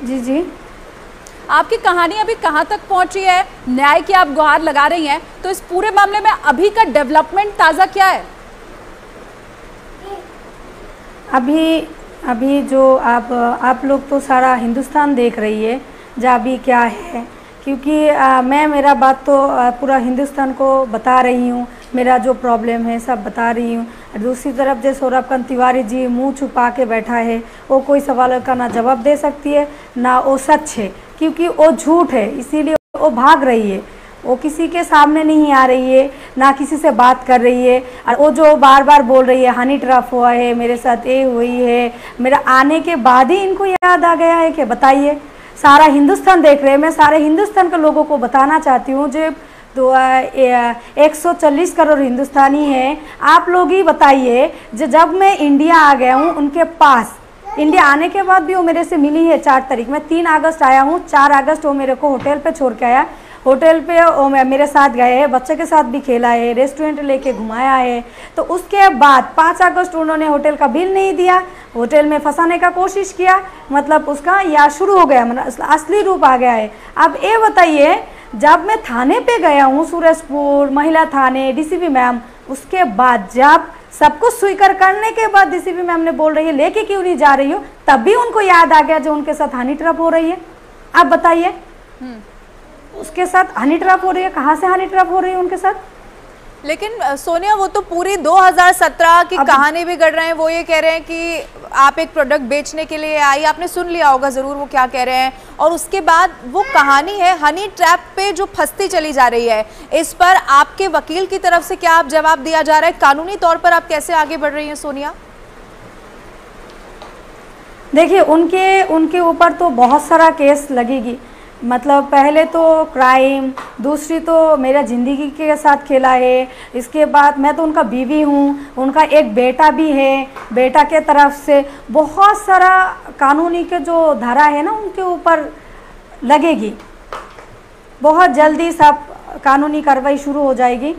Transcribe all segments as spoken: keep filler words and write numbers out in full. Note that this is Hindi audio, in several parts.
जी जी। आपकी कहानी अभी कहाँ तक पहुंची है? न्याय की आप गुहार लगा रही हैं, तो इस पूरे मामले में अभी का डेवलपमेंट ताज़ा क्या है? अभी अभी जो आप आप लोग तो सारा हिंदुस्तान देख रही है जहाँ अभी क्या है, क्योंकि आ, मैं मेरा बात तो आ, पूरा हिंदुस्तान को बता रही हूँ, मेरा जो प्रॉब्लम है सब बता रही हूँ। दूसरी तरफ जो सौरभकांत तिवारी जी मुंह छुपा के बैठा है, वो कोई सवाल का ना जवाब दे सकती है ना वो सच है, क्योंकि वो झूठ है, इसीलिए वो भाग रही है। वो किसी के सामने नहीं आ रही है, ना किसी से बात कर रही है। और वो जो बार बार बोल रही है हनी ट्रैप हुआ है, मेरे साथ ये हुई है, मेरा आने के बाद ही इनको याद आ गया है कि बताइए। सारा हिंदुस्तान देख रहे हैं, मैं सारे हिंदुस्तान के लोगों को बताना चाहती हूँ जो तो एक सौ चालीस करोड़ हिंदुस्तानी हैं, आप लोग ही बताइए। जब मैं इंडिया आ गया हूँ उनके पास, इंडिया आने के बाद भी वो मेरे से मिली है चार तारीख में, तीन अगस्त आया हूँ, चार अगस्त वो मेरे को होटल पे छोड़ के आया। होटल पे वो मेरे साथ गए हैं, बच्चे के साथ भी खेला है, रेस्टोरेंट लेके घुमाया है। तो उसके बाद पाँच अगस्त उन्होंने होटल का बिल नहीं दिया, होटल में फंसाने का कोशिश किया, मतलब उसका या शुरू हो गया, मतलब असली रूप आ गया है। अब ये बताइए, जब मैं थाने पे गया हूँ सूरजपुर महिला थाने, डीसीपी मैम, उसके बाद जब सब कुछ स्वीकार करने के बाद डीसीपी मैम ने बोल रही है लेके क्यों नहीं जा रही हो, तब भी उनको याद आ गया जो उनके साथ हनी ट्रैप हो रही है। आप बताइए, उसके साथ हनी ट्रैप हो रही है, कहाँ से हनी ट्रैप हो रही है उनके साथ? लेकिन सोनिया, वो तो पूरी दो हज़ार सत्रह की कहानी भी गढ़ रहे हैं। वो ये कह रहे हैं कि आप एक प्रोडक्ट बेचने के लिए आई, आपने सुन लिया होगा ज़रूर वो क्या कह रहे हैं। और उसके बाद वो कहानी है हनी ट्रैप पे जो फंसती चली जा रही है, इस पर आपके वकील की तरफ से क्या आप जवाब दिया जा रहा है? कानूनी तौर पर आप कैसे आगे बढ़ रही हैं सोनिया? देखिए, उनके उनके ऊपर तो बहुत सारा केस लगेगी। मतलब पहले तो क्राइम, दूसरी तो मेरा ज़िंदगी के साथ खेला है, इसके बाद मैं तो उनका बीवी हूँ, उनका एक बेटा भी है, बेटा के तरफ से बहुत सारा कानूनी के जो धारा है ना उनके ऊपर लगेगी। बहुत जल्दी सब कानूनी कार्रवाई शुरू हो जाएगी।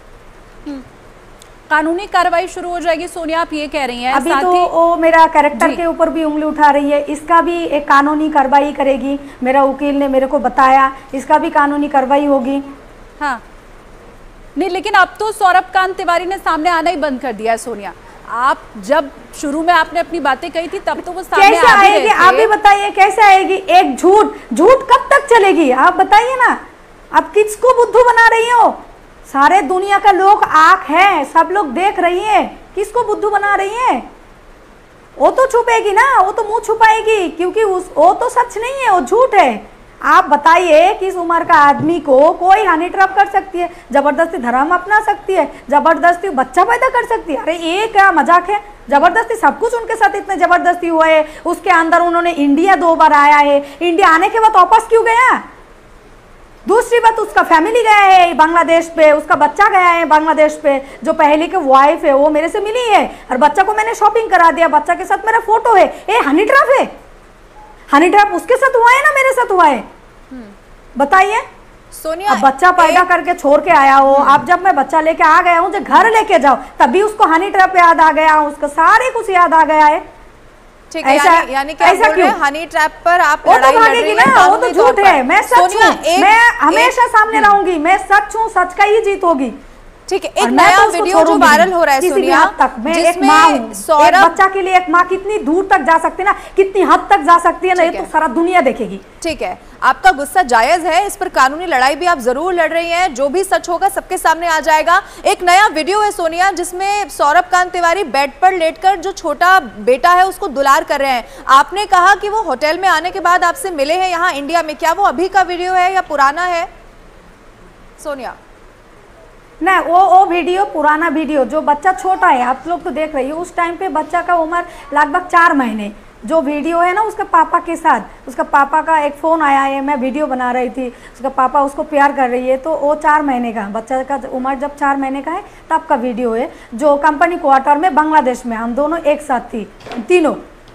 कानूनी कार्रवाई शुरू हो जाएगी सोनिया, आप ये कह रही हैं? अभी तो वो मेरा कैरेक्टर के ऊपर भी उंगली उठा रही है, इसका भी एक कानूनी कार्रवाई करेगी। मेरा वकील ने मेरे को बताया, इसका भी कानूनी कार्रवाई होगी। हाँ नहीं, लेकिन अब तो सौरभकांत तिवारी ने सामने आना ही बंद कर दिया है सोनिया। आप जब शुरू में आपने अपनी बातें कही थी तब तो वो सामने कैसे आएगी? आप भी बताइए कैसे आएगी? एक झूठ झूठ कब तक चलेगी? आप बताइए ना, आप किसको बुद्धू बना रही हो? सारे दुनिया का लोग आंख है, सब लोग देख रही है, किसको बुद्धू बना रही है? वो तो छुपेगी ना, वो तो मुंह छुपाएगी, क्योंकि उस वो तो सच नहीं है, वो झूठ है। आप बताइए किस उम्र का आदमी को कोई हनी ट्रैप कर सकती है, जबरदस्ती धर्म अपना सकती है, जबरदस्ती बच्चा पैदा कर सकती है? अरे ये क्या मजाक है? जबरदस्ती सब कुछ उनके साथ इतने जबरदस्ती हुआ है। उसके अंदर उन्होंने इंडिया दो बार आया है, इंडिया आने के बाद वापस क्यों गया? दूसरी बात, उसका फैमिली गया है बांग्लादेश पे, उसका बच्चा गया है बांग्लादेश पे, जो पहले के वाइफ है वो मेरे से मिली है, और बच्चा को मैंने शॉपिंग करा दिया, बच्चा के साथ मेरा फोटो है। ए हनी ट्रैप है? हनी ट्रैप उसके साथ हुआ है ना मेरे साथ हुआ है? बताइए सोनिया। अब बच्चा पैदा करके छोड़ के आया हो, अब जब मैं बच्चा लेके आ गया हूँ, जो घर लेके जाओ, तभी उसको हनी ट्रैप याद आ गया, उसका सारे कुछ याद आ गया है। ठीक है, यानी यानी क्या बोल रहे हैं, हनी ट्रैप पर आप लड़ाई लड़ रही हैं? वो तो झूठ है, मैं सच हूं, मैं हमेशा सामने रहूंगी, मैं सच हूं, सच का ही जीत होगी। ठीक है, एक नया तो वीडियो जो वायरल हो रहा है सोनिया, तक मैं एक माँ हूं, एक बच्चा के लिए एक माँ कितनी दूर तक जा सकती है ना, कितनी हद तक जा सकती है ना, ये तो सारा दुनिया देखेगी। ठीक है, आपका गुस्सा जायज है, इस पर कानूनी लड़ाई भी आप जरूर लड़ रही हैं, जो भी सच होगा सबके सामने आ जाएगा। एक नया वीडियो है सोनिया जिसमें सौरभकांत तिवारी बेड पर लेटकर जो छोटा बेटा है उसको दुलार कर रहे हैं। आपने कहा कि वो होटल में आने के बाद आपसे मिले हैं यहाँ इंडिया में, क्या वो अभी का वीडियो है या पुराना है सोनिया? नहीं, वो वो वीडियो पुराना वीडियो, जो बच्चा छोटा है, आप लोग तो देख रही हो, उस टाइम पे बच्चा का उम्र लगभग चार महीने। जो वीडियो है ना उसके पापा के साथ, उसका पापा का एक फ़ोन आया है, मैं वीडियो बना रही थी, उसका पापा उसको प्यार कर रही है, तो वो चार महीने का बच्चा का उम्र जब चार महीने का है तब का वीडियो है, जो कंपनी क्वार्टर में बांग्लादेश में हम दोनों एक साथ थी, तीनों।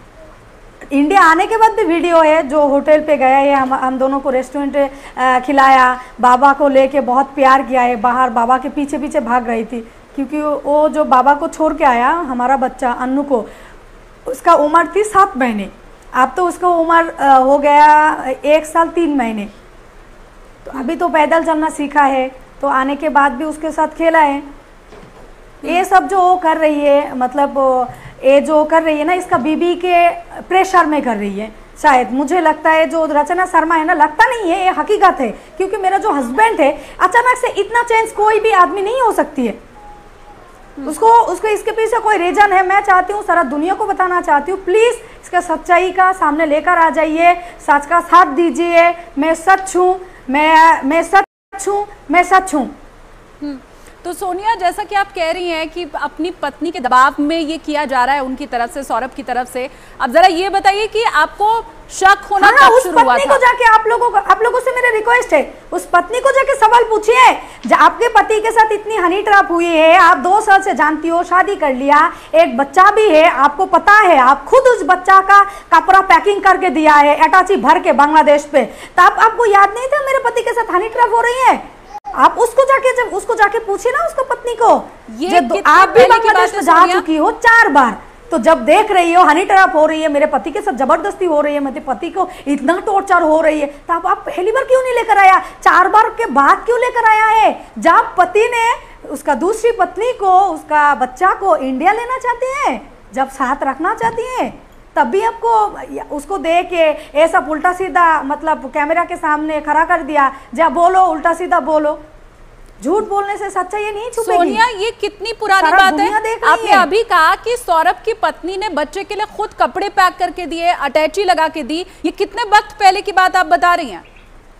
इंडिया आने के बाद भी वीडियो है, जो होटल पे गया है, हम हम दोनों को रेस्टोरेंट खिलाया, बाबा को लेके बहुत प्यार किया है, बाहर बाबा के पीछे पीछे भाग रही थी, क्योंकि वो जो बाबा को छोड़ के आया हमारा बच्चा अन्नू को, उसका उम्र थी सात महीने, अब तो उसको उम्र हो गया एक साल तीन महीने, तो अभी तो पैदल चलना सीखा है, तो आने के बाद भी उसके साथ खेला है। ये सब जो वो कर रही है, मतलब ये जो कर रही है ना, इसका बीबी के प्रेशर में कर रही है शायद, मुझे लगता है। जो रचना शर्मा है ना, लगता नहीं है, ये हकीकत है, क्योंकि मेरा जो हस्बैंड है, अचानक से इतना चेंज कोई भी आदमी नहीं हो सकती है। उसको उसको इसके पीछे कोई रीजन है। मैं चाहती हूँ, सारा दुनिया को बताना चाहती हूँ, प्लीज़ इसका सच्चाई का सामने लेकर आ जाइए, सच का साथ दीजिए। मैं सच हूँ, मैं मैं सच हूँ, मैं सच हूँ। तो सोनिया, जैसा कि आप कह रही हैं कि अपनी पत्नी के दबाव में ये किया जा रहा है उनकी तरफ से, सौरभ की तरफ से, अब जरा ये बताइए कि आपको शक होना हाँ, कब उस शुरू हुआ पत्नी था? को जाके आप लोगों को आप लोगों से मेरा रिक्वेस्ट है, उस पत्नी को जाके सवाल पूछिए। आपके पति के साथ इतनी हनी ट्रैप हुई है, आप दो साल से जानती हो, शादी कर लिया, एक बच्चा भी है, आपको पता है, आप खुद उस बच्चा का कपड़ा पैकिंग करके दिया है अटाची भर के बांग्लादेश पे, तब आपको याद नहीं था मेरे पति के साथ हनी ट्रैप हो रही है? आप उसको जाके जब उसको जाके पूछिए ना, उसको पत्नी को। ये आप भी बांग्लादेश में जा चुकी हो चार बार, तो जब देख रही हो हनी ट्रैप हो रही है, मेरे पति के साथ जबरदस्ती हो रही है, मेरे पति को इतना टॉर्चर हो रही है, तो आप, आप पहली बार क्यों नहीं लेकर आया? चार बार के बाद क्यों लेकर आया है? जब पति ने उसका दूसरी पत्नी को, उसका बच्चा को इंडिया लेना चाहती है, जब साथ रखना चाहती है, तभी आपको उसको दे के ऐसा उल्टा सीधा, मतलब कैमरा के सामने खड़ा कर दिया, जब बोलो उल्टा सीधा बोलो। झूठ बोलने से सच्चाई ये नहीं छुपेगी। सोनिया, ये कितनी पुरानी बात है? आपने अभी कहा कि सौरभ की पत्नी ने बच्चे के लिए खुद कपड़े पैक करके दिए, अटैची लगा के दी, ये कितने वक्त पहले की बात आप बता रही हैं?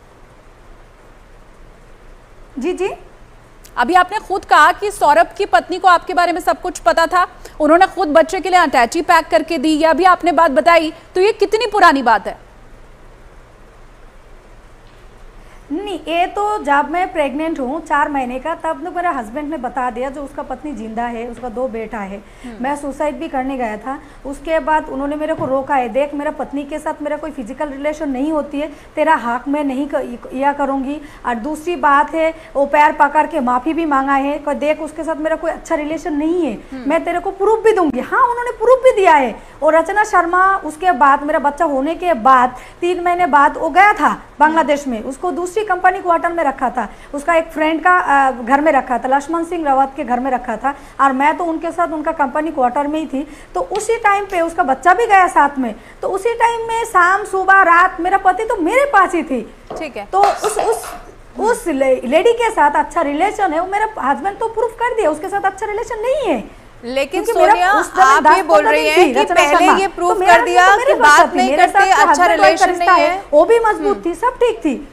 जी जी, अभी आपने खुद कहा कि सौरभ की पत्नी को आपके बारे में सब कुछ पता था, उन्होंने खुद बच्चे के लिए अटैची पैक करके दी, या अभी आपने बात बताई, तो ये कितनी पुरानी बात है? नहीं, ये तो जब मैं प्रेग्नेंट हूँ चार महीने का, तब तो मेरे हस्बैंड ने बता दिया, जो उसका पत्नी जिंदा है, उसका दो बेटा है, मैं सुसाइड भी करने गया था। उसके बाद उन्होंने मेरे को रोका है, देख मेरा पत्नी के साथ मेरा कोई फिजिकल रिलेशन नहीं होती है, तेरा हक मैं नहीं किया करूँगी। और दूसरी बात है, वो पैर पकड़ के माफ़ी भी मांगा है, देख उसके साथ मेरा कोई अच्छा रिलेशन नहीं है, मैं तेरे को प्रूफ भी दूंगी। हाँ, उन्होंने प्रूफ भी दिया है। और रचना शर्मा उसके बाद, मेरा बच्चा होने के बाद तीन महीने बाद वो गया था बांग्लादेश में, उसको दूसरी कंपनी क्वार्टर में रखा था, उसका एक फ्रेंड का घर में रखा था, लक्ष्मण सिंह रावत के घर में रखा था, और मैं तो उनके साथ उनका कंपनी क्वार्टर में ही थी। तो उसी टाइम पे उसका बच्चा भी गया साथ में, तो उसी टाइम में शाम सुबह रात मेरा पति तो मेरे पास ही थी। ठीक है, तो उस उस उस लेडी के साथ अच्छा रिलेशन है, वो मेरा हस्बैंड तो प्रूफ कर दिया उसके साथ अच्छा रिलेशन नहीं है। लेकिन सोनिया, आप ये बोल रही हैं कि पहले ये प्रूफ कर दिया कि बात नहीं करते, अच्छा रिलेशन नहीं है, वो भी मजबूत थी, सब ठीक थी।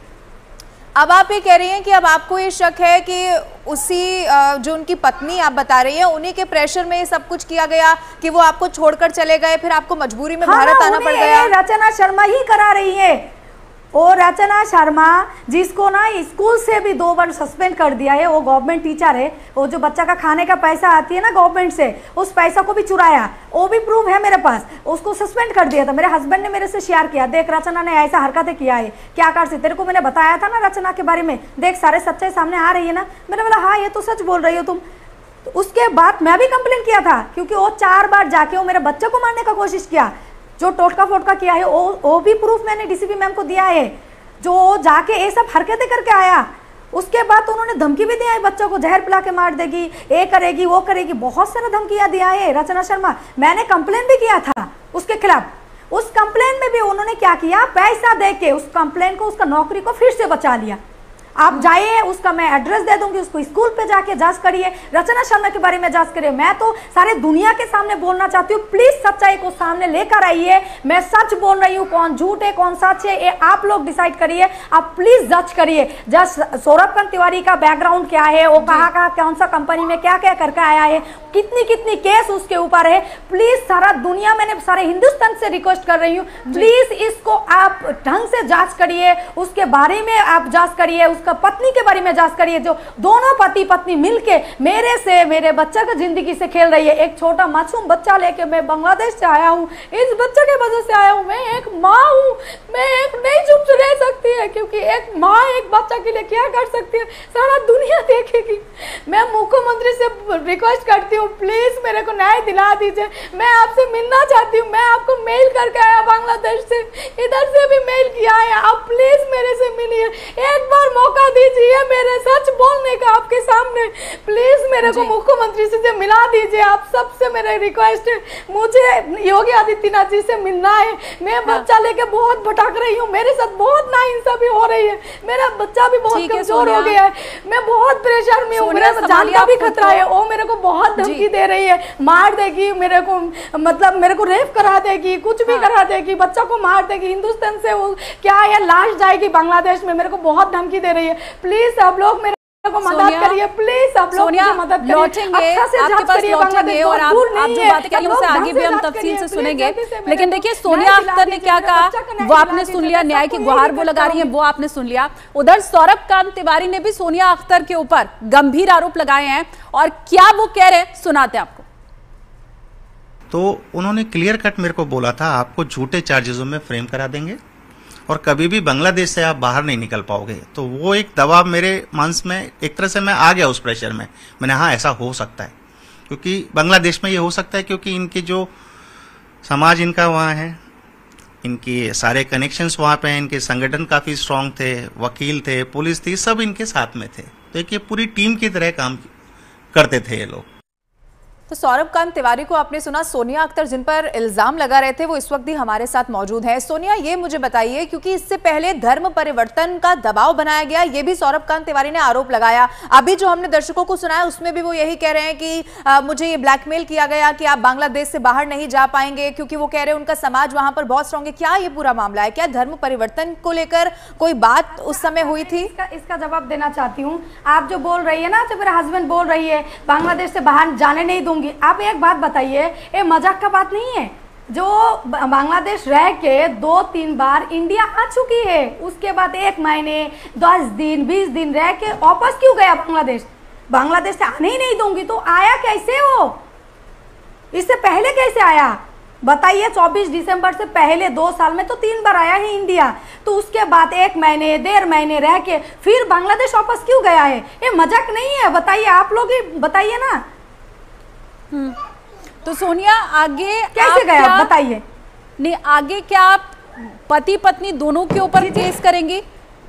अब आप ये कह रही हैं कि अब आपको ये शक है कि उसी जो उनकी पत्नी आप बता रही हैं, उन्हीं के प्रेशर में ये सब कुछ किया गया, कि वो आपको छोड़कर चले गए, फिर आपको मजबूरी में भारत हाँ, आना पड़ गया। रचना शर्मा ही करा रही है। और रचना शर्मा, जिसको ना स्कूल से भी दो बार सस्पेंड कर दिया है, वो गवर्नमेंट टीचर है, वो जो बच्चा का खाने का पैसा आती है ना गवर्नमेंट से, उस पैसा को भी चुराया, वो भी प्रूफ है मेरे पास, उसको सस्पेंड कर दिया था। मेरे हस्बैंड ने मेरे से शेयर किया, देख रचना ने ऐसा हरकतें किया है, क्या कर सकते, तेरे को मैंने बताया था ना रचना के बारे में, देख सारे सच्चाई सामने आ रही है ना। मैंने बोला हाँ, ये तो सच बोल रही हो तुम। तो उसके बाद मैं भी कंप्लेन किया था, क्योंकि वो चार बार जाके वो मेरे बच्चे को मारने का कोशिश किया, जो टोटका फोटका किया है, वो वो भी प्रूफ मैंने डीसीपी मैम को दिया है, जो जाके ये सब हरकतें करके आया। उसके बाद तो उन्होंने धमकी भी दिया है, बच्चों को जहर पिला के मार देगी, ये करेगी वो करेगी, बहुत सारा धमकियां दिया है रचना शर्मा। मैंने कंप्लेन भी किया था उसके खिलाफ। उस कंप्लेन में भी उन्होंने क्या किया, पैसा दे के उस कंप्लेन को, उसका नौकरी को फिर से बचा लिया। आप जाइए, उसका मैं एड्रेस दे दूंगी, उसको स्कूल पे जाके जांच करिए, रचना शर्मा के बारे में जांच करिए। मैं तो सारे दुनिया के सामने बोलना चाहती हूँ, प्लीज सच्चाई को सामने लेकर आइए। मैं सच बोल रही हूँ, कौन झूठ है कौन सच है ये आप लोग डिसाइड करिए। आप प्लीज जज करिए, जज सौरभ तिवारी का बैकग्राउंड क्या है, वो कहाँ कहाँ कौन सा कंपनी में क्या क्या करके आया है, कितनी कितनी केस उसके ऊपर है। प्लीज सारा दुनिया, मैंने सारे हिंदुस्तान से रिक्वेस्ट कर रही हूँ, प्लीज इसको आप ढंग से जांच करिए, उसके बारे में आप जांच करिए, उसका पत्नी के बारे में जांच करिए, जो दोनों पति पत्नी मिलके मेरे से, मेरे बच्चा की जिंदगी से खेल रही है। एक छोटा मासूम बच्चा लेके मैं बांग्लादेश से आया हूँ, इस बच्चे के वजह से आया हूँ। मैं एक माँ हूँ, मैं एक नहीं चुप रह सकती है, क्योंकि एक माँ एक बच्चा के लिए क्या कर सकती है सारा दुनिया देखेगी। मैं मुख्यमंत्री से रिक्वेस्ट करती हूँ, प्लीज मेरे को न्याय दिला दीजिए। मैं आपसे मिलना चाहती हूँ। मैं आपको मेल करके आया बांग्लादेश से, इधर से भी मेल किया है। आप प्लीज मेरे से मिलिए, एक बार मौका दीजिए मेरे सच बोलने का आपके सामने। प्लीज मेरे को मुख्यमंत्री से मिला दीजिए। आप सबसे मेरा रिक्वेस्ट है, मुझे योगी आदित्यनाथ जी से मिलना है। मैं बच्चा लेके बहुत भटक रही हूँ, मेरे साथ बहुत नाइंसाफी हो रही है। मेरा बच्चा भी बहुत कमजोर हो गया है, मैं बहुत परेशान में हूँ, मेरा जान का भी खतरा है। वो मेरे को बहुत धमकी दे रही है, मार देगी मेरे को, मतलब मेरे को रेप करा देगी, कुछ भी करा देगी, बच्चा को मार देगी। हिंदुस्तान से वो क्या है, लाश जाएगी बांग्लादेश में। मेरे को बहुत धमकी दे रही है। प्लीज आप लोग मेरे को मदद करिए, प्लीज आप लोग मुझे मदद करिए। लौटेंगे, आपके पास लौटेंगे और आप आप जो बात करिए उसे आगे भी हम तफसील से सुनेंगे। लेकिन देखिए सोनिया अख्तर ने क्या कहा वो आपने सुन लिया, न्याय की गुहार वो लगा रही है वो आपने सुन लिया। उधर सौरभ कांत तिवारी ने भी सोनिया अख्तर के ऊपर गंभीर आरोप लगाए हैं और क्या वो कह रहे हैं सुनाते हैं आपको। तो उन्होंने क्लियर कट मेरे को बोला था आपको झूठे चार्जेसों में फ्रेम करा देंगे और कभी भी बांग्लादेश से आप बाहर नहीं निकल पाओगे। तो वो एक दबाव मेरे मांस में, एक तरह से मैं आ गया उस प्रेशर में। मैंने हाँ ऐसा हो सकता है, क्योंकि बांग्लादेश में ये हो सकता है क्योंकि इनके जो समाज इनका वहाँ है, इनके सारे कनेक्शंस वहाँ पे हैं, इनके संगठन काफ़ी स्ट्रांग थे, वकील थे, पुलिस थी, सब इनके साथ में थे। तो एक ये पूरी टीम की तरह काम करते थे ये लोग। तो सौरभ कांत तिवारी को आपने सुना, सोनिया अख्तर जिन पर इल्जाम लगा रहे थे वो इस वक्त भी हमारे साथ मौजूद हैं। सोनिया ये मुझे बताइए, क्योंकि इससे पहले धर्म परिवर्तन का दबाव बनाया गया, ये भी सौरभ कांत तिवारी ने आरोप लगाया। अभी जो हमने दर्शकों को सुनाया उसमें भी वो यही कह रहे हैं कि आ, मुझे ये ब्लैकमेल किया गया कि आप बांग्लादेश से बाहर नहीं जा पाएंगे, क्योंकि वो कह रहे हैं उनका समाज वहां पर बहुत स्ट्रॉन्ग है। क्या ये पूरा मामला है? क्या धर्म परिवर्तन को लेकर कोई बात उस समय हुई थी? इसका, इसका जवाब देना चाहती हूँ। आप जो बोल रही है ना, जो मेरा हस्बैंड बोल रही है बांग्लादेश से बाहर जाने नहीं दूंगी, आप एक बात बताइए, ये मजाक का बात नहीं है। जो बांग्लादेश रह के दो तीन बार इंडिया आ चुकी है, उसके बाद एक महीने दस दिन बीस दिन रह के वापस क्यों गया बांग्लादेश? बांग्लादेश से आने ही नहीं दूंगी, तो आया कैसे वो? इससे पहले कैसे आया बताइए? चौबीस दिसंबर से पहले दो साल में तो तीन बार आया है इंडिया, तो उसके बाद एक महीने डेढ़ महीने रह के फिर बांग्लादेश वापस क्यों गया है? ये मजाक नहीं है, बताइए आप लोग ही बताइए ना। हम्म तो सोनिया आगे कैसे गया बताइए? नहीं, आगे क्या आप पति पत्नी दोनों के ऊपर केस करेंगी?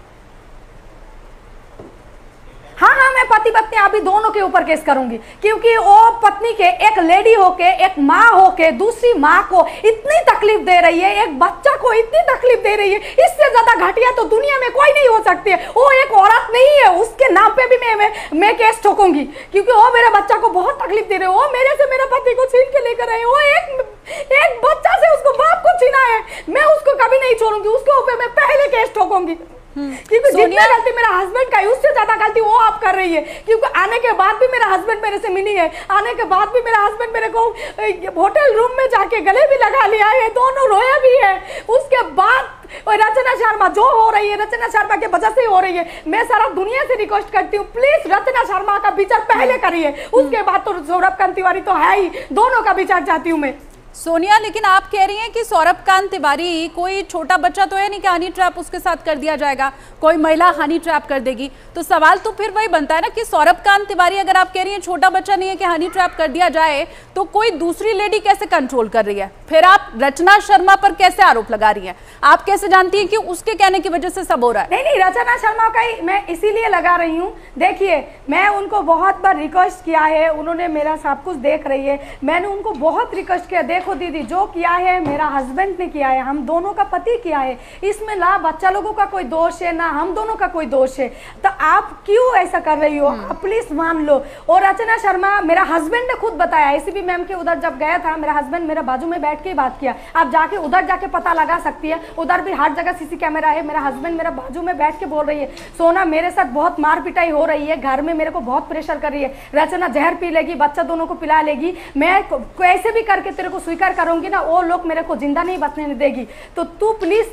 हाँ हाँ मैं पति पत्नी अभी दोनों के ऊपर केस करूंगी, क्योंकि वो पत्नी के एक लेडी होके, एक माँ होके दूसरी माँ को इतनी तकलीफ दे रही है, एक बच्चा को इतनी तकलीफ दे रही है, इससे ज्यादा घटिया तो दुनिया में कोई नहीं हो सकती है। वो एक औरत नहीं है, उसके नाम पे भी मैं मैं, मैं केस ठोकूंगी, क्योंकि वो मेरे बच्चा को बहुत तकलीफ दे रहे हो। वो मेरे से मेरे पति को छीन के लेकर आए, वो एक एक बच्चा से उसको बाप को छीना है, मैं उसको कभी नहीं छोड़ूंगी, उसके ऊपर मैं पहले केस ठोकूंगी। क्योंकि जितना गलती मेरा हस्बैंड का है उससे ज्यादा गलती वो आप कर रही है, क्योंकि आने के बाद भी मेरा हस्बैंड मेरे से मिली है, आने के बाद भी मेरा हस्बैंड मेरे को होटल रूम में जाके गले भी लगा लिया है, दोनों रोया भी है। उसके बाद रचना शर्मा जो हो रही है, रचना शर्मा के वजह से हो रही है। मैं सारा दुनिया से रिक्वेस्ट करती हूँ, प्लीज रचना शर्मा का विचार पहले करिए, उसके बाद तो सौरभ कांत तिवारी तो है ही, दोनों का विचार चाहती हूँ मैं। सोनिया, लेकिन आप कह रही हैं कि सौरभ कांत तिवारी कोई छोटा बच्चा तो है नहीं कि हनी ट्रैप उसके साथ कर दिया जाएगा, कोई महिला हनी ट्रैप कर देगी। तो सवाल तो फिर वही बनता है ना कि सौरभ कांत तिवारी अगर आप कह रही हैं छोटा बच्चा नहीं है कि हनी ट्रैप कर दिया जाए, तो कोई दूसरी लेडी कैसे कंट्रोल कर रही है? फिर आप रचना शर्मा पर कैसे आरोप लगा रही है? आप कैसे जानती है कि उसके कहने की वजह से सब हो रहा है? नहीं नहीं, रचना शर्मा का ही मैं इसीलिए लगा रही हूँ। देखिए मैं उनको बहुत बार रिक्वेस्ट किया है, उन्होंने मेरा सब कुछ देख रही है, मैंने उनको बहुत रिक्वेस्ट किया, देखो दीदी जो किया है मेरा हस्बैंड ने किया है, हम दोनों का पति किया है, इसमें ना बच्चा लोगों का कोई दोष है ना हम दोनों का कोई दोष है, तो आप क्यों ऐसा कर रही हो? आप प्लीज मान लो। और रचना शर्मा, मेरा हस्बैंड ने खुद बताया, एसीपी मैम के उधर जब गया था, मेरा हस्बैंड मेरे बाजू में बैठ के बात किया, आप जाके उधर जाके पता लगा सकती है, उधर भी हर जगह सीसी कैमरा है। मेरा हस्बैंड मेरा बाजू में बैठ के बोल रही है, सोना मेरे साथ बहुत मार पिटाई हो रही है, घर में मेरे को बहुत प्रेशर कर रही है, रचना जहर पी लेगी, बच्चा दोनों को पिला लेगी, मैं कैसे भी करके तेरे को स्वीकार करूंगी ना, वो लोग मेरे को जिंदा नहीं बचने देगी, तो तू प्लीज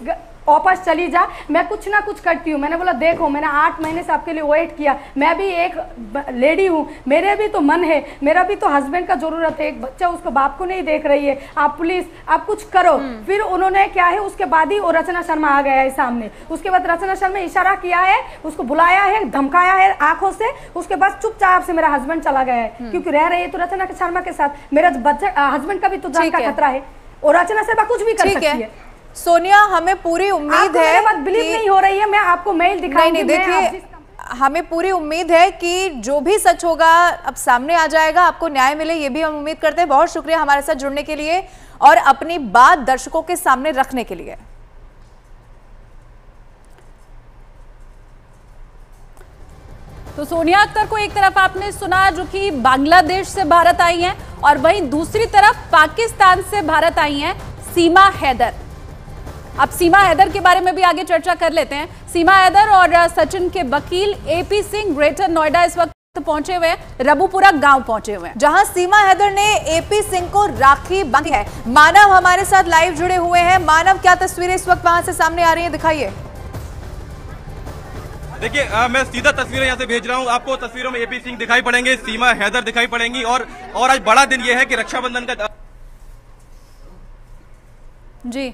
वापस चली जा, मैं कुछ ना कुछ करती हूँ। मैंने बोला देखो मैंने आठ महीने से आपके लिए वेट किया, मैं भी एक लेडी हूँ, मेरे भी तो मन है, मेरा भी तो हस्बैंड का जरूरत है, एक बच्चा उसको बाप को नहीं देख रही है, आप पुलिस आप कुछ करो। फिर उन्होंने क्या है उसके बाद ही वो रचना शर्मा आ गया है सामने। उसके बाद रचना शर्मा इशारा किया है, उसको बुलाया है, धमकाया है आंखों से, उसके बाद चुपचाप से मेरा हस्बैंड चला गया है क्योंकि रह रही है तो रचना शर्मा के साथ, मेरा बच्चा हस्बैंड का भी तो जान का खतरा है और रचना शर्मा कुछ भी कर सकती है। सोनिया हमें पूरी उम्मीद है, बात बिलीव नहीं हो रही है, मैं आपको मेल दिखाऊंगी। नहीं, नहीं देखिए हमें पूरी उम्मीद है कि जो भी सच होगा अब सामने आ जाएगा, आपको न्याय मिले, ये भी हम उम्मीद करते हैं। बहुत शुक्रिया हमारे साथ जुड़ने के लिए और अपनी बात दर्शकों के सामने रखने के लिए। तो सोनिया अख्तर को एक तरफ आपने सुना जो कि बांग्लादेश से भारत आई हैं और वहीं दूसरी तरफ पाकिस्तान से भारत आई हैं सीमा हैदर। अब सीमा हैदर के बारे में भी आगे चर्चा कर लेते हैं। सीमा हैदर और सचिन के वकील एपी सिंह ग्रेटर नोएडा इस वक्त पहुंचे हुए हैं, रबुपुरा गांव पहुंचे हुए हैं, जहां सीमा हैदर ने एपी सिंह को राखी बांधी है। मानव हमारे साथ लाइव जुड़े हुए हैं। मानव, क्या तस्वीरें इस वक्त वहां से सामने आ रही हैं, दिखाइए। देखिए मैं सीधा तस्वीरें यहाँ से भेज रहा हूँ आपको। तस्वीरों में एपी सिंह दिखाई पड़ेंगे, सीमा हैदर दिखाई पड़ेंगी और और आज बड़ा दिन यह है कि रक्षाबंधन का जी।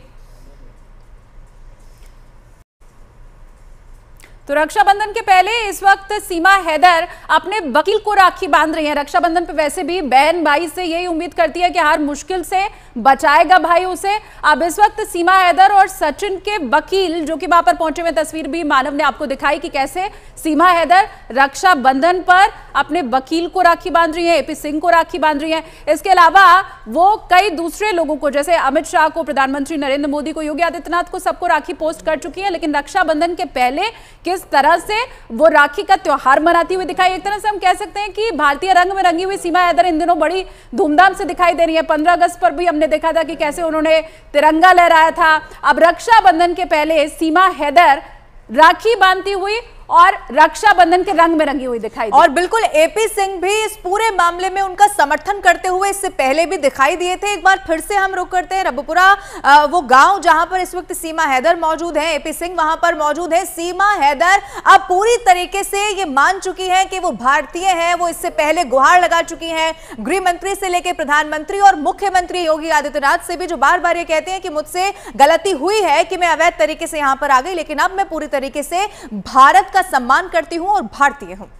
तो रक्षाबंधन के पहले इस वक्त सीमा हैदर अपने वकील को राखी बांध रही हैं। रक्षाबंधन पे वैसे भी बहन भाई से यही उम्मीद करती है कि हर मुश्किल से बचाएगा भाई उसे। अब इस वक्त सीमा हैदर और सचिन के वकील जो कि वहां पर पहुंचे हुए, तस्वीर भी मानव ने आपको दिखाई कि कैसे सीमा हैदर रक्षाबंधन पर अपने वकील को राखी बांध रही है, एपी सिंह को राखी बांध रही है। इसके अलावा वो कई दूसरे लोगों को, जैसे अमित शाह को, प्रधानमंत्री नरेंद्र मोदी को, योगी आदित्यनाथ को, सबको राखी पोस्ट कर चुकी है। लेकिन रक्षाबंधन के पहले किस तरह से वो राखी का त्योहार मनाती हुई दिखाई, एक तरह से हम कह सकते हैं कि भारतीय रंग में रंगी हुई सीमा हैदर इन दिनों बड़ी धूमधाम से दिखाई दे रही है। पंद्रह अगस्त पर भी हमने देखा था कि कैसे उन्होंने तिरंगा लहराया था। अब रक्षाबंधन के पहले सीमा हैदर राखी बांधती हुई और रक्षाबंधन के रंग में रंगी हुई दिखाई दी। और बिल्कुल एपी सिंह भी इस पूरे मामले में उनका समर्थन करते हुए इससे पहले भी दिखाई दिए थे। एक बार फिर से हम रुक करते हैं रबुपुरा, वो गांव जहां पर इस वक्त सीमा हैदर मौजूद है, एपी सिंह वहां पर मौजूद है। सीमा हैदर अब पूरी तरीके से ये मान चुकी हैं कि वो भारतीय हैं। वो इससे पहले गुहार लगा चुकी हैं गृह मंत्री से लेकर प्रधानमंत्री और मुख्यमंत्री योगी आदित्यनाथ से भी, जो बार बार ये कहते हैं कि मुझसे गलती हुई है कि मैं अवैध तरीके से यहां पर आ गई, लेकिन अब मैं पूरी तरीके से भारत का सम्मान करती हूं और भारतीय हूं।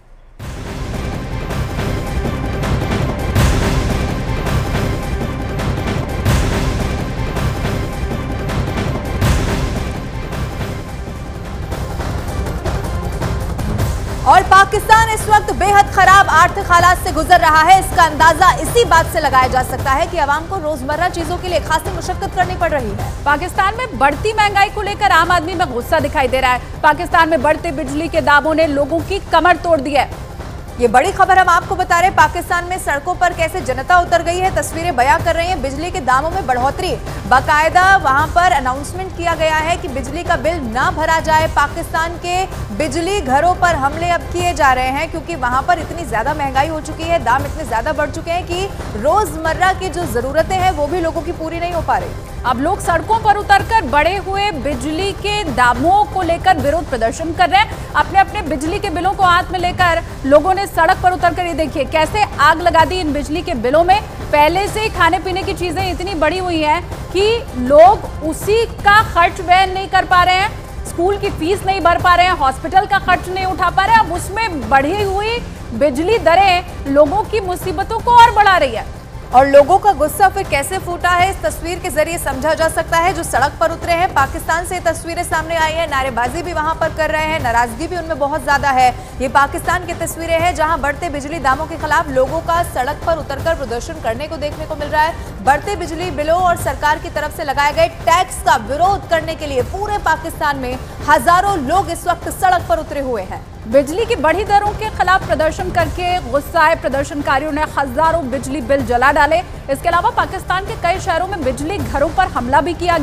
और पाकिस्तान इस वक्त बेहद खराब आर्थिक हालात से गुजर रहा है। इसका अंदाजा इसी बात से लगाया जा सकता है कि आवाम को रोजमर्रा चीजों के लिए खासी मुशक्कत करनी पड़ रही है। पाकिस्तान में बढ़ती महंगाई को लेकर आम आदमी में गुस्सा दिखाई दे रहा है। पाकिस्तान में बढ़ते बिजली के दामों ने लोगों की कमर तोड़ दी है। ये बड़ी खबर हम आपको बता रहे हैं। पाकिस्तान में सड़कों पर कैसे जनता उतर गई है, तस्वीरें बयां कर रही हैं। बिजली के दामों में बढ़ोतरी, बाकायदा वहां पर अनाउंसमेंट किया गया है कि बिजली का बिल ना भरा जाए। पाकिस्तान के बिजली घरों पर हमले अब किए जा रहे हैं क्योंकि वहां पर इतनी ज्यादा महंगाई हो चुकी है, दाम इतने ज्यादा बढ़ चुके हैं कि रोजमर्रा की जो जरूरतें हैं वो भी लोगों की पूरी नहीं हो पा रही। अब लोग सड़कों पर उतरकर बढ़े हुए बिजली के दामों को लेकर विरोध प्रदर्शन कर रहे हैं। अपने अपने बिजली के बिलों को हाथ में लेकर लोगों ने सड़क पर उतरकर, ये देखिए कैसे आग लगा दी इन बिजली के बिलों में। पहले से ही खाने पीने की चीजें इतनी बढ़ी हुई हैं कि लोग उसी का खर्च वहन नहीं कर पा रहे हैं, स्कूल की फीस नहीं भर पा रहे हैं, हॉस्पिटल का खर्च नहीं उठा पा रहे हैं। अब उसमें बढ़ी हुई बिजली दरें लोगों की मुसीबतों को और बढ़ा रही है। और लोगों का गुस्सा फिर कैसे फूटा है इस तस्वीर के जरिए समझा जा सकता है। जो सड़क पर उतरे हैं, पाकिस्तान से तस्वीरें सामने आई है, नारेबाजी भी वहां पर कर रहे हैं, नाराजगी भी उनमें बहुत ज्यादा है। ये पाकिस्तान की तस्वीरें हैं जहां बढ़ते बिजली दामों के खिलाफ लोगों का सड़क पर उतरकर प्रदर्शन करने को देखने को मिल रहा है। बढ़ते बिजली बिलों और सरकार की तरफ से लगाए गए टैक्स का विरोध करने के लिए पूरे पाकिस्तान में हजारों लोग इस वक्त सड़क पर उतरे हुए हैं। बिजली की बढ़ी दरों के खिलाफ प्रदर्शन करके गुस्साए प्रदर्शनकारियों ने हजारों बिजली बिल जला डाले। इसके अलावा पाकिस्तान के कई शहरों में बिजली घरों पर हमला भी किया गया।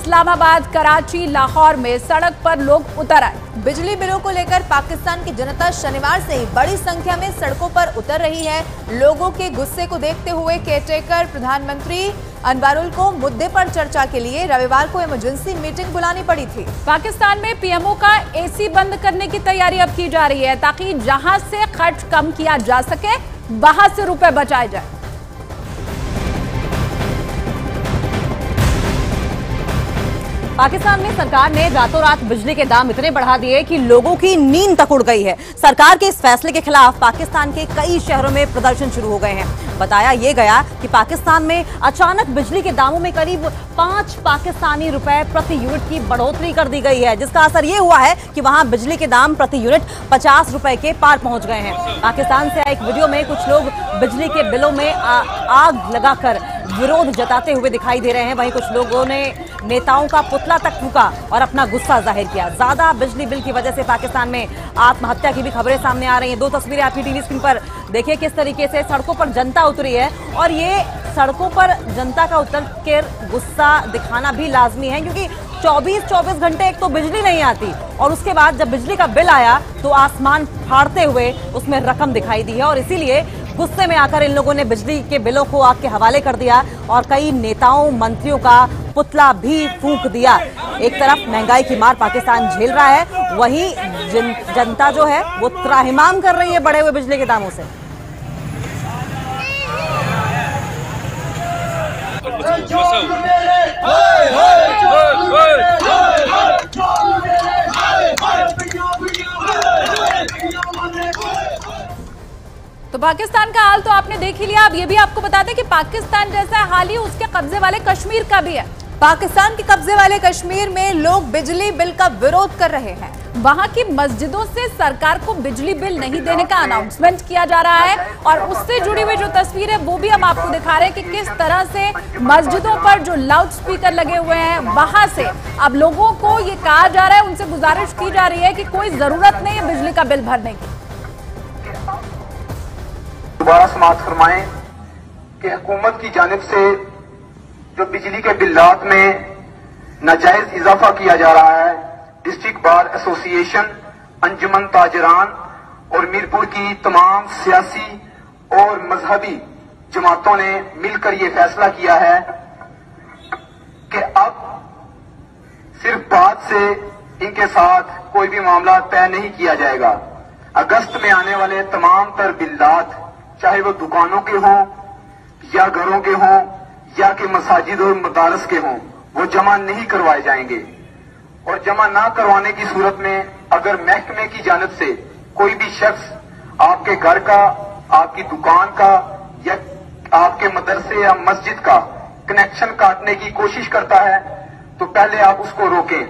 इस्लामाबाद, कराची, लाहौर में सड़क पर लोग उतर आए। बिजली बिलों को लेकर पाकिस्तान की जनता शनिवार से ही बड़ी संख्या में सड़कों पर उतर रही है। लोगों के गुस्से को देखते हुए केयरटेकर प्रधानमंत्री अनवरुल को मुद्दे पर चर्चा के लिए रविवार को इमरजेंसी मीटिंग बुलानी पड़ी थी। पाकिस्तान में पीएमओ का एसी बंद करने की तैयारी अब की जा रही है ताकि जहां से खर्च कम किया जा सके वहां से रुपए बचाए जाए। पाकिस्तान में सरकार ने रातों रात बिजली के दाम इतने बढ़ा दिए कि लोगों की नींद तक उड़ गई है। सरकार के इस फैसले के खिलाफ पाकिस्तान के कई शहरों में प्रदर्शन शुरू हो गए हैं। बताया यह गया कि पाकिस्तान में अचानक बिजली के दामों में करीब पांच पाकिस्तानी रुपए प्रति यूनिट की बढ़ोतरी कर दी गई है, जिसका असर यह हुआ है कि वहां बिजली के दाम प्रति यूनिट पचास रुपए के पार पहुंच गए हैं। पाकिस्तान से आए एक वीडियो में कुछ लोग बिजली के बिलों में आ, आग लगाकर विरोध जताते हुए दिखाई दे रहे हैं। वहीं कुछ लोगों ने नेताओं का पुतला तक फूंका और अपना गुस्सा जाहिर किया। ज्यादा बिजली बिल की वजह से पाकिस्तान में आत्महत्या की भी खबरें सामने आ रही हैं। दो तस्वीरें आपकी टीवी स्क्रीन पर देखिए किस तरीके से सड़कों पर जनता उतरी है, और ये सड़कों पर जनता का उतर कर गुस्सा दिखाना भी लाजमी है, क्योंकि चौबीस चौबीस घंटे एक तो बिजली नहीं आती और उसके बाद जब बिजली का बिल आया तो आसमान फाड़ते हुए उसमें रकम दिखाई दी है, और इसीलिए गुस्से में आकर इन लोगों ने बिजली के बिलों को आग के हवाले कर दिया और कई नेताओं मंत्रियों का पुतला भी फूंक दिया। एक तरफ महंगाई की मार पाकिस्तान झेल रहा है, वहीं जन, जनता जो है वो त्राहिमाम कर रही है बढ़े हुए बिजली के दामों से। तो पाकिस्तान का हाल तो आपने देख ही लिया। अब ये भी आपको बता दें कि पाकिस्तान जैसा हाल ही उसके कब्जे वाले कश्मीर का भी है। पाकिस्तान के कब्जे वाले कश्मीर में लोग बिजली बिल का विरोध कर रहे हैं। वहां की मस्जिदों से सरकार को बिजली बिल नहीं देने का अनाउंसमेंट किया जा रहा है, और उससे जुड़ी हुई जो तस्वीर है वो भी हम आपको दिखा रहे हैं कि किस तरह से मस्जिदों पर जो लाउड स्पीकर लगे हुए हैं वहां से अब लोगों को ये कहा जा रहा है, उनसे गुजारिश की जा रही है कि कोई जरूरत नहीं है बिजली का बिल भरने की। दोबारा समाप्त फरमाएं कि हुकूमत की जानिब से जो बिजली के बिल्लात में नाजायज इजाफा किया जा रहा है, डिस्ट्रिक्ट बार एसोसिएशन, अंजुमन ताजरान और मीरपुर की तमाम सियासी और मजहबी जमातों ने मिलकर यह फैसला किया है कि अब सिर्फ बात से इनके साथ कोई भी मामला तय नहीं किया जाएगा। अगस्त में आने वाले तमाम तर बिल्लात, चाहे वो दुकानों के हों या घरों के हों या कि मसाजिद और मदारस के हों, वो जमा नहीं करवाए जाएंगे। और जमा ना करवाने की सूरत में अगर महकमे की जानिब से कोई भी शख्स आपके घर का, आपकी दुकान का या आपके मदरसे या मस्जिद का कनेक्शन काटने की कोशिश करता है तो पहले आप उसको रोकें।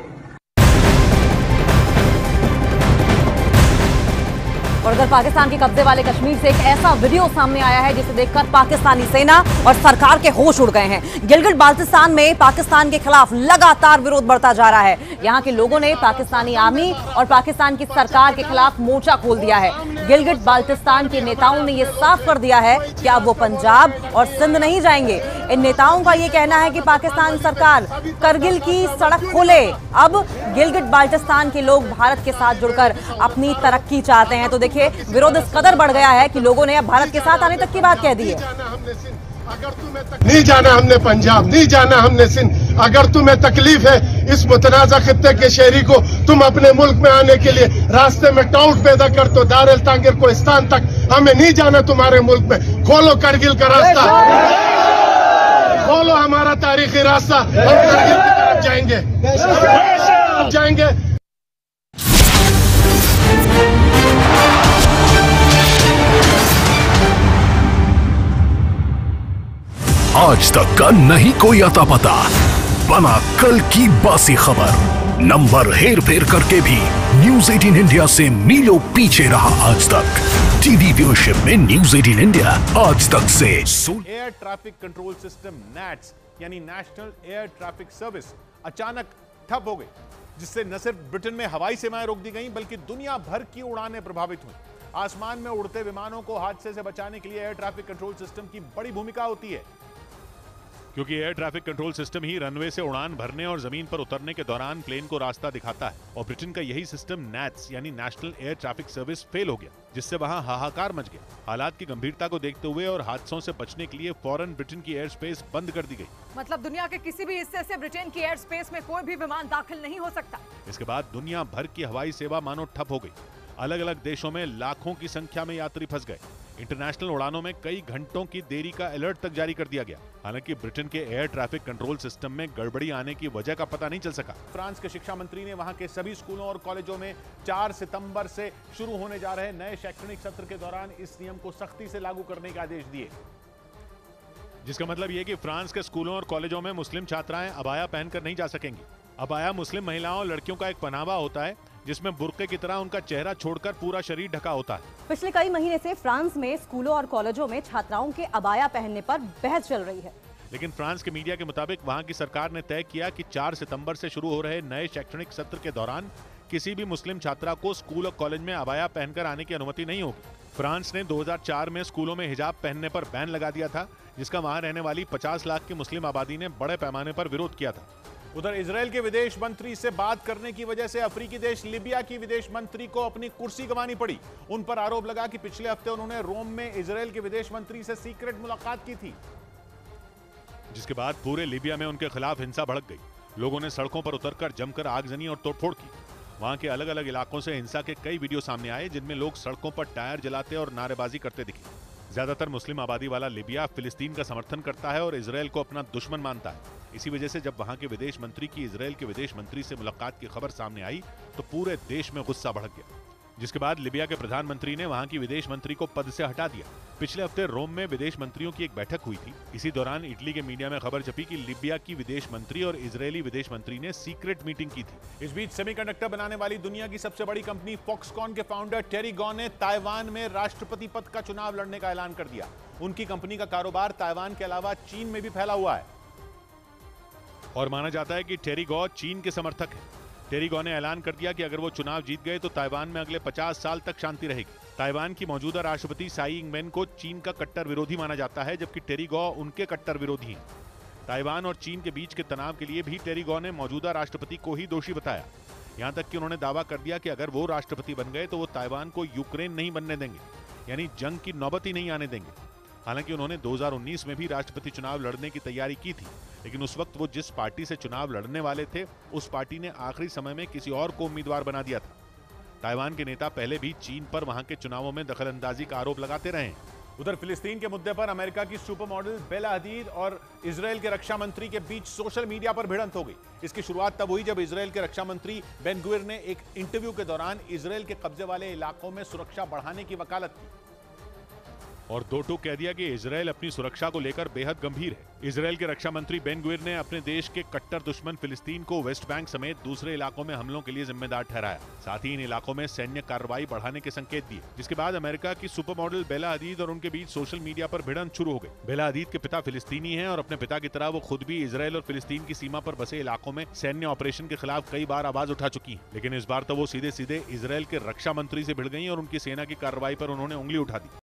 और उधर पाकिस्तान के कब्जे वाले कश्मीर से एक ऐसा वीडियो सामने आया है जिसे देखकर पाकिस्तानी सेना और सरकार के होश उड़ गए हैं। गिलगिट बाल्टिस्तान में पाकिस्तान के खिलाफ लगातार विरोध बढ़ता जा रहा है। यहां के लोगों ने पाकिस्तानी आर्मी और पाकिस्तान की सरकार के खिलाफ मोर्चा खोल दिया है। गिलगिट बाल्टिस्तान के नेताओं ने यह साफ कर दिया है कि अब वो पंजाब और सिंध नहीं जाएंगे। इन नेताओं का यह कहना है कि पाकिस्तान सरकार करगिल की सड़क खोले। अब गिलगिट बाल्टिस्तान के लोग भारत के साथ जुड़कर अपनी तरक्की चाहते हैं। तो देखिए विरोध इस कदर बढ़ गया है कि लोगों ने अब भारत के साथ आने तक की बात कह दी है। नहीं जाना हमने पंजाब, नहीं जाना हमने सिंध। अगर तुम्हें तकलीफ है इस मुतनाज़ा खित्ते के शहरी को तुम अपने मुल्क में आने के लिए रास्ते में टाउट पैदा कर तो दारेल तांगिर कोहिस्तान तक हमें नहीं जाना तुम्हारे मुल्क में। खोलो करगिल का रास्ता, खोलो हमारा तारीखी रास्ता, हम करगिल की तरफ जाएंगे जाएंगे आज तक का नहीं कोई अता पता, बना कल की बासी खबर। नंबर हेर फेर करके भी न्यूज अठारह इंडिया से मीलों पीछे रहा आज तक। टीवी व्यूअरशिप में न्यूज अठारह इंडिया आज तक से air traffic control system NATS यानी नेशनल एयर ट्रैफिक सर्विस अचानक ठप हो गई, जिससे न सिर्फ ब्रिटेन में हवाई सेवाएं रोक दी गईं बल्कि दुनिया भर की उड़ानें प्रभावित हुई। आसमान में उड़ते विमानों को हादसे से बचाने के लिए एयर ट्रैफिक कंट्रोल सिस्टम की बड़ी भूमिका होती है। क्योंकि एयर ट्रैफिक कंट्रोल सिस्टम ही रनवे से उड़ान भरने और जमीन पर उतरने के दौरान प्लेन को रास्ता दिखाता है। और ब्रिटेन का यही सिस्टम नैट्स यानी national air traffic service fail हो गया, जिससे वहां हाहाकार मच गया। हालात की गंभीरता को देखते हुए और हादसों से बचने के लिए फौरन ब्रिटेन की एयर स्पेस बंद कर दी गई। मतलब दुनिया के किसी भी हिस्से से ब्रिटेन की एयर स्पेस में कोई भी विमान दाखिल नहीं हो सकता। इसके बाद दुनिया भर की हवाई सेवा मानो ठप हो गई। अलग अलग देशों में लाखों की संख्या में यात्री फंस गए। इंटरनेशनल उड़ानों में कई घंटों की देरी का अलर्ट तक जारी कर दिया गया। हालांकि ब्रिटेन के एयर ट्रैफिक कंट्रोल सिस्टम में गड़बड़ी आने की वजह का पता नहीं चल सका। फ्रांस के शिक्षा मंत्री ने वहां के सभी स्कूलों और कॉलेजों में चार सितंबर से शुरू होने जा रहे नए शैक्षणिक सत्र के दौरान इस नियम को सख्ती से लागू करने के आदेश दिए, जिसका मतलब यह कि फ्रांस के स्कूलों और कॉलेजों में मुस्लिम छात्राएं अबाया पहनकर नहीं जा सकेंगी। अबाया मुस्लिम महिलाओं और लड़कियों का एक पहनावा होता है जिसमें बुर्के की तरह उनका चेहरा छोड़कर पूरा शरीर ढका होता है। पिछले कई महीने से फ्रांस में स्कूलों और कॉलेजों में छात्राओं के अबाया पहनने पर बहस चल रही है। लेकिन फ्रांस के मीडिया के मुताबिक वहां की सरकार ने तय किया कि चार सितंबर से शुरू हो रहे नए शैक्षणिक सत्र के दौरान किसी भी मुस्लिम छात्रा को स्कूल और कॉलेज में अबाया पहनकर आने की अनुमति नहीं होगी। फ्रांस ने दो हज़ार चार में स्कूलों में हिजाब पहनने पर बैन लगा दिया था, जिसका वहां रहने वाली पचास लाख की मुस्लिम आबादी ने बड़े पैमाने पर विरोध किया था। उधर इजरायल के विदेश मंत्री से बात करने की वजह से अफ्रीकी देश लीबिया की विदेश मंत्री को अपनी कुर्सी गंवानी पड़ी। उन पर आरोप लगा कि पिछले हफ्ते उन्होंने रोम में इजरायल के विदेश मंत्री से सीक्रेट मुलाकात की थी, जिसके बाद पूरे लीबिया में उनके खिलाफ हिंसा भड़क गई। लोगों ने सड़कों पर उतरकर जमकर आगजनी और तोड़फोड़ की। वहां के अलग अलग इलाकों से हिंसा के कई वीडियो सामने आए, जिनमें लोग सड़कों पर टायर जलाते और नारेबाजी करते दिखे। ज्यादातर मुस्लिम आबादी वाला लीबिया फिलिस्तीन का समर्थन करता है और इजरायल को अपना दुश्मन मानता है। इसी वजह से जब वहां के विदेश मंत्री की इजरायल के विदेश मंत्री से मुलाकात की खबर सामने आई तो पूरे देश में गुस्सा भड़क गया, जिसके बाद लीबिया के प्रधानमंत्री ने वहां की विदेश मंत्री को पद से हटा दिया। पिछले हफ्ते रोम में विदेश मंत्रियों की एक बैठक हुई थी। इसी दौरान इटली के मीडिया में खबर छपी कि लीबिया की विदेश मंत्री और इजरायली विदेश मंत्री ने सीक्रेट मीटिंग की थी। इस बीच सेमीकंडक्टर बनाने वाली दुनिया की सबसे बड़ी कंपनी फॉक्सकॉन के फाउंडर टेरी गॉ ने ताइवान में राष्ट्रपति पद का चुनाव लड़ने का ऐलान कर दिया। उनकी कंपनी का कारोबार ताइवान के अलावा चीन में भी फैला हुआ है और माना जाता है कि टेरी गॉ चीन के समर्थक हैं। टेरी गॉ ने ऐलान कर दिया कि अगर वो चुनाव जीत गए तो ताइवान में अगले पचास साल तक शांति रहेगी। ताइवान की मौजूदा राष्ट्रपति साई इंग-वेन को चीन का कट्टर विरोधी माना जाता है, जबकि टेरी गॉ उनके कट्टर विरोधी हैं। ताइवान और चीन के बीच के तनाव के लिए भी टेरी गॉ ने मौजूदा राष्ट्रपति को ही दोषी बताया। यहां तक कि उन्होंने दावा कर दिया कि अगर वो राष्ट्रपति बन गए तो वो ताइवान को यूक्रेन नहीं बनने देंगे, यानी जंग की नौबत ही नहीं आने देंगे। हालांकि उन्होंने दो हज़ार उन्नीस में भी राष्ट्रपति चुनाव लड़ने की तैयारी की थी, लेकिन उस वक्त वो जिस पार्टी से चुनाव लड़ने वाले थे उस पार्टी ने आखिरी समय में किसी और को उम्मीदवार बना दिया था। ताइवान के नेता पहले भी चीन पर वहां के चुनावों में दखलंदाजी का आरोप लगाते रहे हैं। उधर फिलिस्तीन के मुद्दे पर अमेरिका की सुपर मॉडल बेला हदीद और इजरायल के रक्षा मंत्री के बीच सोशल मीडिया पर भिड़ंत हो गई। इसकी शुरुआत तब हुई जब इजरायल के रक्षा मंत्री बेन गुविर ने एक इंटरव्यू के दौरान इजरायल के कब्जे वाले इलाकों में सुरक्षा बढ़ाने की वकालत की और दो टूक कह दिया कि इजरायल अपनी सुरक्षा को लेकर बेहद गंभीर है। इजरायल के रक्षा मंत्री बेन गुविर ने अपने देश के कट्टर दुश्मन फिलिस्तीन को वेस्ट बैंक समेत दूसरे इलाकों में हमलों के लिए जिम्मेदार ठहराया। साथ ही इन इलाकों में सैन्य कार्रवाई बढ़ाने के संकेत दिए, जिसके बाद अमेरिका की सुपर मॉडल बेला हदीद और उनके बीच सोशल मीडिया पर भिड़ंत शुरू हो गई। बेला हदीद के पिता फिलिस्तीनी हैं और अपने पिता की तरह वो खुद भी इजरायल और फिलिस्तीन की सीमा पर बसे इलाकों में सैन्य ऑपरेशन के खिलाफ कई बार आवाज उठा चुकी हैं। लेकिन इस बार तो वो सीधे सीधे इजरायल के रक्षा मंत्री से भिड़ गई और उनकी सेना की कार्रवाई पर उन्होंने उंगली उठा दी।